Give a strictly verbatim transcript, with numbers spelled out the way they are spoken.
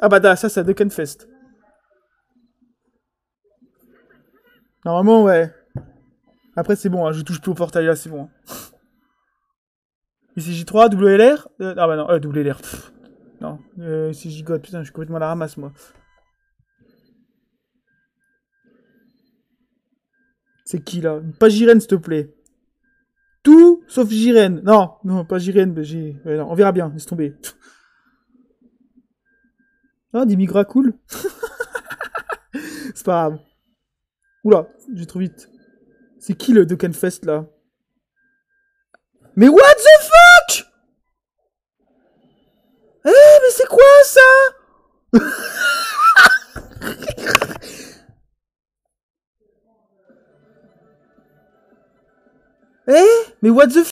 Ah bah da, ça, c'est Duckenfest. Normalement, ouais. Après, c'est bon, hein, je touche plus au portail, là, c'est bon. Hein. Ici J trois, W L R euh, Ah bah non, euh, W L R. Pff. Non, euh, ici J-God, putain, je suis complètement à la ramasse, moi. C'est qui, là? Pas Jiren, s'il te plaît. Tout sauf Jiren. Non, non, pas Jiren, mais j'ai... Ouais, non, on verra bien, laisse tomber. Ah, des migra cool. C'est pas grave. Oula, j'ai trop vite. C'est qui le Duckenfest, là? Mais what the fuck? Eh, mais c'est quoi, ça? Eh, mais what the